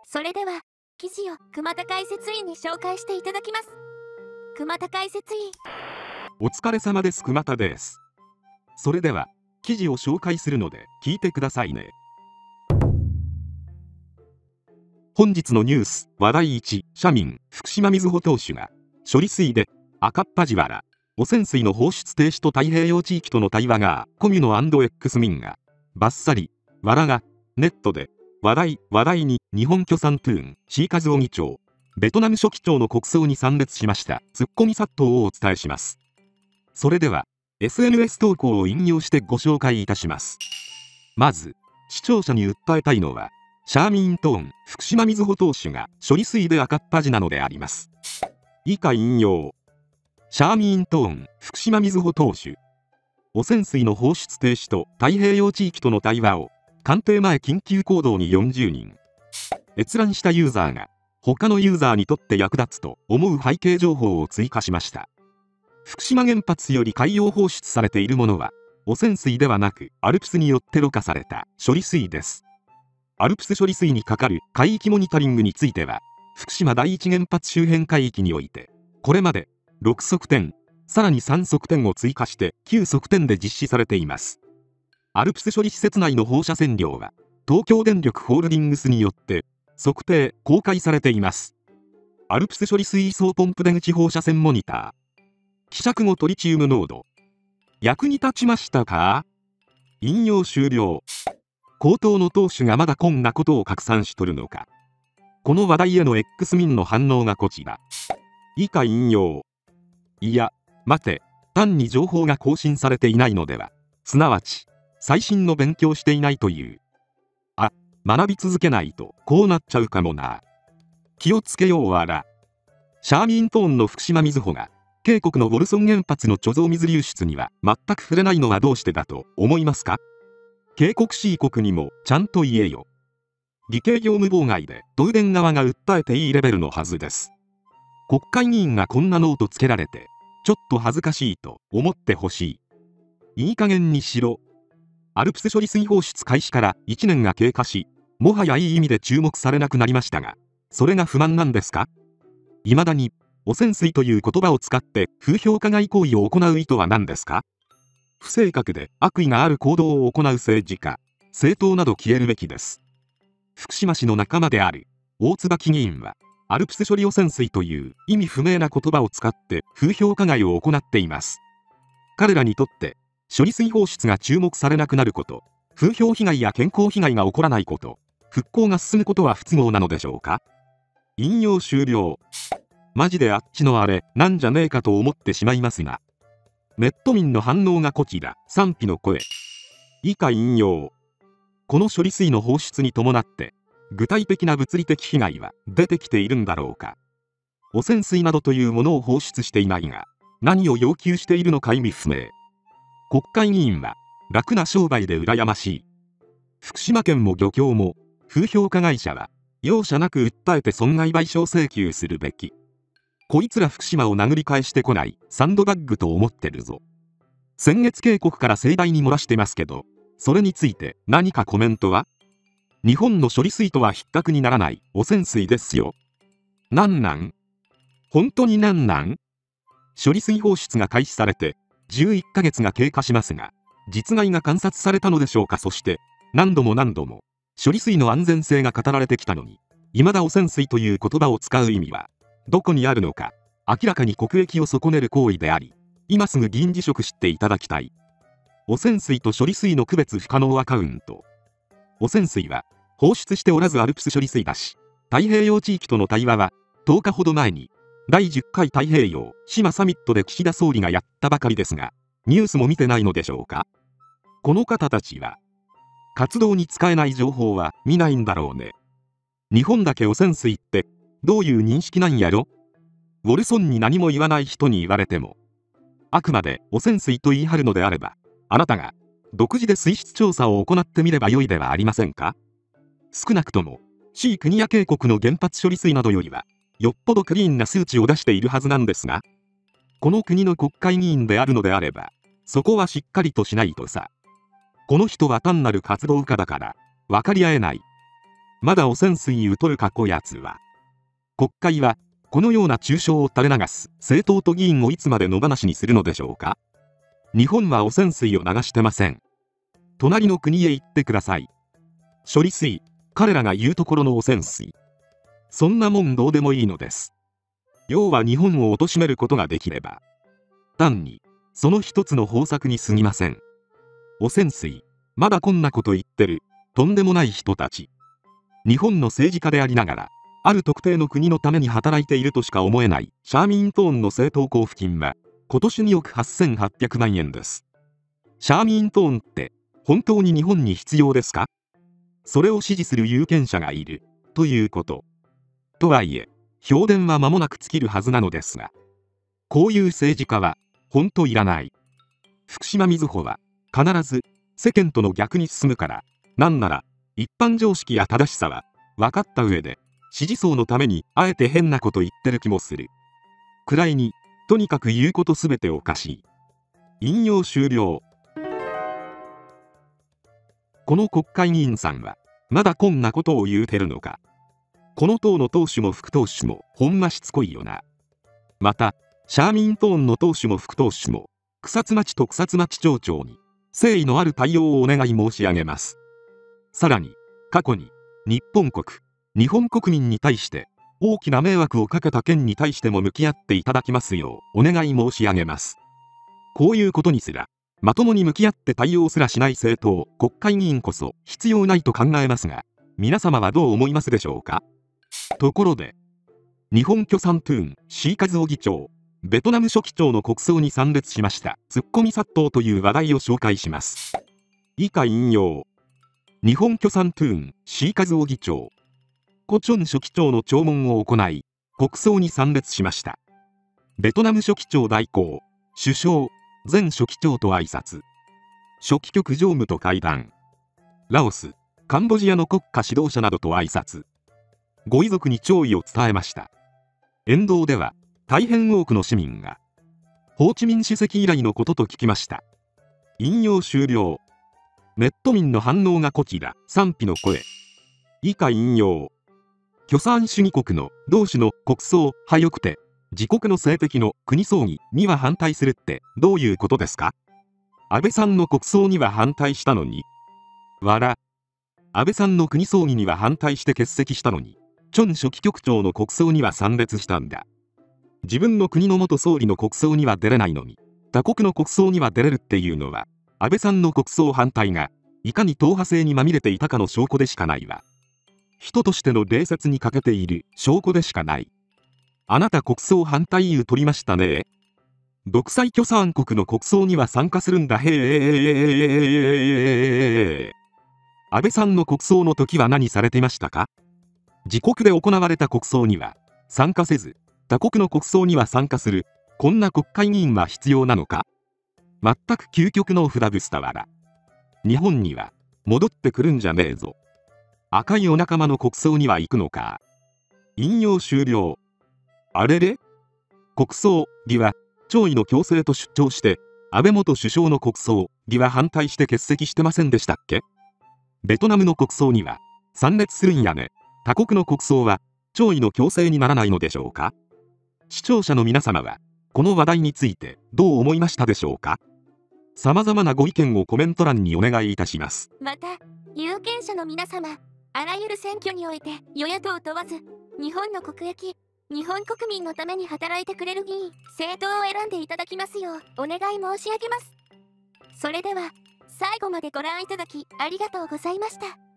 それでは、記事を熊田解説員に紹介していただきます。熊田解説員。 お疲れ様です。熊田です。それでは、記事を紹介するので聞いてくださいね。本日のニュース、話題1、社民、福島みずほ投手が、処理水で、赤っ端原、汚染水の放出停止と太平洋地域との対話が、コミュノ& X 民が、バッサリ、わらが、ネットで、話題に、日本共産トゥーン、シーカズオ議長、ベトナム書記長の国葬に参列しました、ツッコミ殺到をお伝えします。それでは、SNS 投稿を引用してご紹介いたします。まず、視聴者に訴えたいのは、シャーミントーン、福島みずほ投手が処理水で赤っ端なのであります。以下引用。シャーミントーン、福島みずほ投手。汚染水の放出停止と太平洋地域との対話を、官邸前緊急行動に40人。閲覧したユーザーが、他のユーザーにとって役立つと思う背景情報を追加しました。福島原発より海洋放出されているものは、汚染水ではなく、アルプスによってろ過された処理水です。アルプス処理水にかかる海域モニタリングについては、福島第一原発周辺海域において、これまで6測点、さらに3測点を追加して9測点で実施されています。アルプス処理施設内の放射線量は、東京電力ホールディングスによって、測定・公開されています。アルプス処理水槽ポンプ出口放射線モニター。希釈後トリチウム濃度。役に立ちましたか？引用終了。高等の党首がまだこんなことを拡散しとるのか。この話題への X 民の反応がこちら。以下引用。いや、待て、単に情報が更新されていないのでは。すなわち、最新の勉強していないという。学び続けないとこうなっちゃうかもな。気をつけようわら。シャーミントーンの福島みずほが、渓谷のウォルソン原発の貯蔵水流出には全く触れないのはどうしてだと思いますか？警告市国にもちゃんと言えよ。偽計業務妨害で東電側が訴えていいレベルのはずです。国会議員がこんなノートつけられて、ちょっと恥ずかしいと思ってほしい。いい加減にしろ。アルプス処理水放出開始から1年が経過し、もはやいい意味で注目されなくなりましたが、それが不満なんですか？未だに、汚染水という言葉を使って風評加害行為を行う意図は何ですか？不正確で悪意がある行動を行う政治家、政党など消えるべきです。福島市の仲間である大椿議員は、アルプス処理汚染水という意味不明な言葉を使って風評加害を行っています。彼らにとって、処理水放出が注目されなくなること、風評被害や健康被害が起こらないこと、復興が進むことは不都合なのでしょうか？引用終了。マジであっちのあれなんじゃねえかと思ってしまいますが。ネット民の反応がこちら、賛否の声。以下引用。この処理水の放出に伴って、具体的な物理的被害は出てきているんだろうか。汚染水などというものを放出していないが、何を要求しているのか意味不明。国会議員は、楽な商売で羨ましい。福島県も漁協も、風評加害者は、容赦なく訴えて損害賠償請求するべき。こいつら福島を殴り返してこない、サンドバッグと思ってるぞ。先月警告から盛大に漏らしてますけど、それについて何かコメントは？日本の処理水とは比較にならない汚染水ですよ。なんなん？本当になんなん？処理水放出が開始されて、11ヶ月が経過しますが、実害が観察されたのでしょうか。そして、何度も処理水の安全性が語られてきたのに、未だ汚染水という言葉を使う意味は、どこにあるのか、明らかに国益を損ねる行為であり、今すぐ議員辞職していただきたい。汚染水と処理水の区別不可能アカウント。汚染水は、放出しておらずアルプス処理水だし、太平洋地域との対話は、10日ほど前に、第10回太平洋島サミットで岸田総理がやったばかりですが、ニュースも見てないのでしょうか。この方たちは、活動に使えない情報は見ないんだろうね。日本だけ汚染水ってどういう認識なんやろ。ウォルソンに何も言わない人に言われても、あくまで汚染水と言い張るのであれば、あなたが独自で水質調査を行ってみればよいではありませんか。少なくとも C 国や渓谷の原発処理水などよりはよっぽどクリーンな数値を出しているはずなんですが、この国の国会議員であるのであれば、そこはしっかりとしないとさ。この人は単なる活動家だから分かり合えない。 まだ汚染水うとるかこやつは。国会は、このような中傷を垂れ流す政党と議員をいつまで野放しにするのでしょうか。日本は汚染水を流してません。隣の国へ行ってください。処理水、彼らが言うところの汚染水。そんなもんどうでもいいのです。要は日本を貶めることができれば、単に、その一つの方策に過ぎません。汚染水、まだこんなこと言ってる、とんでもない人たち。日本の政治家でありながら、ある特定の国のために働いているとしか思えないシャーミントーンの政党交付金は、今年2億8800万円です。シャーミントーンって、本当に日本に必要ですか？それを支持する有権者がいる、ということ。とはいえ、票田は間もなく尽きるはずなのですが、こういう政治家は、本当いらない。福島みずほは、必ず、世間との逆に進むから、なんなら、一般常識や正しさは、分かった上で、支持層のために、あえて変なこと言ってる気もする。くらいに、とにかく言うことすべておかしい。引用終了。この国会議員さんは、まだこんなことを言うてるのか。この党の党首も副党首も、ほんましつこいよな。また、シャーミントーンの党首も副党首も、草津町と草津町町長に、誠意のある対応をお願い申し上げます。さらに、過去に、日本国民に対して、大きな迷惑をかけた件に対しても向き合っていただきますよう、お願い申し上げます。こういうことにすら、まともに向き合って対応すらしない政党、国会議員こそ必要ないと考えますが、皆様はどう思いますでしょうか？ところで、日本共産党員、シーカズオ議長、ベトナム書記長の国葬に参列しました。ツッコミ殺到という話題を紹介します。以下引用。日本共産党員、シーカズオ議長、コチョン書記長の弔問を行い、国葬に参列しました。ベトナム書記長代行、首相、前書記長と挨拶。書記局常務と会談。ラオス、カンボジアの国家指導者などと挨拶。ご遺族に弔意を伝えました。沿道では、大変多くの市民が、ホーチミン主席以来のことと聞きました。引用終了。ネット民の反応がこちら、賛否の声。以下引用。共産主義国の同種の国葬はよくて、自国の政敵の国葬儀には反対するってどういうことですか？安倍さんの国葬には反対したのに。安倍さんの国葬儀には反対して欠席したのに、チョン書記局長の国葬には参列したんだ。自分の国の元総理の国葬には出れないのに、他国の国葬には出れるっていうのは、安倍さんの国葬反対が、いかに党派性にまみれていたかの証拠でしかないわ。人としての礼節に欠けている証拠でしかない。あなた国葬反対言う取りましたね。独裁共産国の国葬には参加するんだへえ。安倍さんの国葬の時は何されてましたか？自国で行われた国葬には参加せず、他国の国葬には参加する、こんな国会議員は必要なのか？全く究極のフラブスタワラ。日本には戻ってくるんじゃねえぞ。赤いお仲間の国葬には行くのか。引用終了。あれれ？国葬儀は弔意の強制と主張して安倍元首相の国葬儀は反対して欠席してませんでしたっけ？ベトナムの国葬には参列するんやね。他国の国葬は弔意の強制にならないのでしょうか？視聴者の皆様はこの話題についてどう思いましたでしょうか？様々なご意見をコメント欄にお願いいたします。 また、有権者の皆様、あらゆる選挙において与野党問わず、日本の国益、日本国民のために働いてくれる議員、政党を選んでいただきますようお願い申し上げます。それでは、最後までご覧いただきありがとうございました。